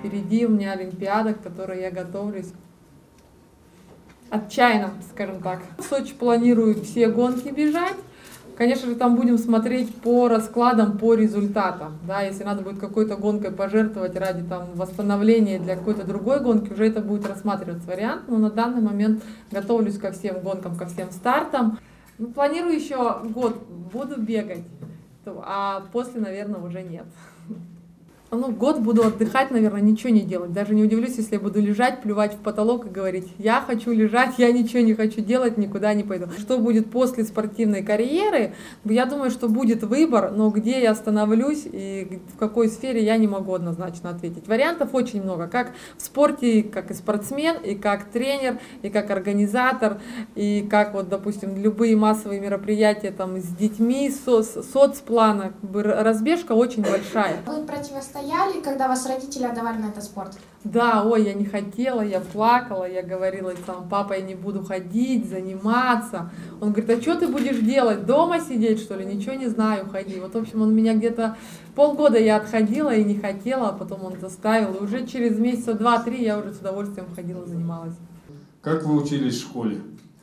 впереди у меня Олимпиада, к которой я готовлюсь отчаянно, скажем так. В Сочи планирую все гонки бежать. Конечно же, там будем смотреть по раскладам, по результатам. Да, если надо будет какой-то гонкой пожертвовать ради там, восстановления для какой-то другой гонки, уже это будет рассматриваться вариант. Но на данный момент готовлюсь ко всем гонкам, ко всем стартам. Ну, планирую еще год, буду бегать, а после, наверное, уже нет. Ну, год буду отдыхать, наверное, ничего не делать. Даже не удивлюсь, если я буду лежать, плювать в потолок и говорить: я хочу лежать, я ничего не хочу делать, никуда не пойду. Что будет после спортивной карьеры? Я думаю, что будет выбор, но где я остановлюсь и в какой сфере, я не могу однозначно ответить. Вариантов очень много, как в спорте, как и спортсмен, и как тренер, и как организатор, и как, вот, допустим, любые массовые мероприятия там с детьми, соцплана. Разбежка очень большая. Вы противостояли, когда вас родители отдавали на этот спорт? Да, ой, я не хотела, я плакала, я говорила сам: папа, я не буду ходить, заниматься. Он говорит: а что ты будешь делать, дома сидеть, что ли? Ничего не знаю, ходи. Вот, в общем, он меня где-то полгода я отходила и не хотела, а потом он заставил. И уже через месяца 2-3 я уже с удовольствием ходила, занималась. Как вы учились в школе?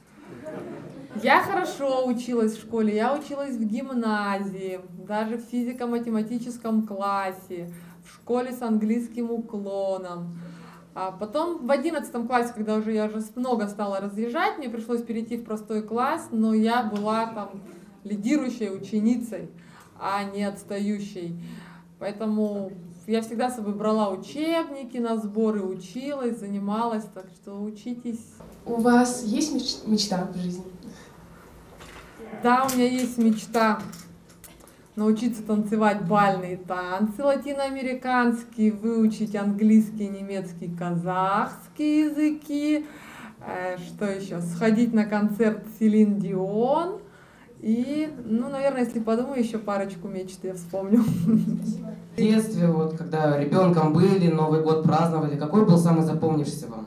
Я хорошо училась в школе, я училась в гимназии, даже в физико-математическом классе, в школе с английским уклоном. А потом в 11 классе, когда я уже много стала разъезжать, мне пришлось перейти в простой класс, но я была там лидирующей ученицей, а не отстающей. Поэтому я всегда с собой брала учебники на сборы, училась, занималась, так что учитесь. У вас есть мечта в жизни? Да, у меня есть мечта научиться танцевать бальные танцы латиноамериканские, выучить английский, немецкий, казахский языки. Что еще? Сходить на концерт Селин Дион. И, ну, наверное, если подумаю, еще парочку мечт я вспомню. В детстве, вот, когда ребенком были, Новый год праздновали, какой был самый запомнившийся вам?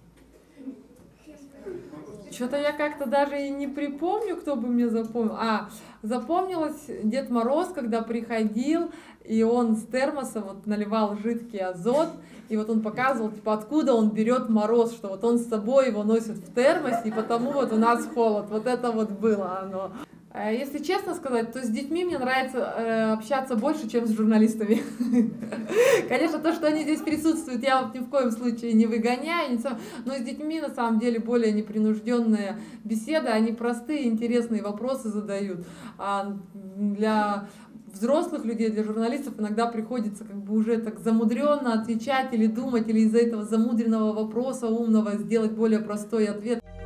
Что-то я как-то даже и не припомню, кто бы мне запомнил. Запомнилось Дед Мороз, когда приходил, и он с термоса вот наливал жидкий азот, и вот он показывал, типа, откуда он берет мороз, что вот он с собой его носит в термосе, и потому вот у нас холод. Вот это вот было оно. Если честно сказать, то с детьми мне нравится общаться больше, чем с журналистами. Конечно, то, что они здесь присутствуют, я вот ни в коем случае не выгоняю, но с детьми на самом деле более непринужденная беседа, они простые, интересные вопросы задают. А для взрослых людей, для журналистов иногда приходится как бы уже так замудренно отвечать или думать, или из-за этого замудренного вопроса умного сделать более простой ответ.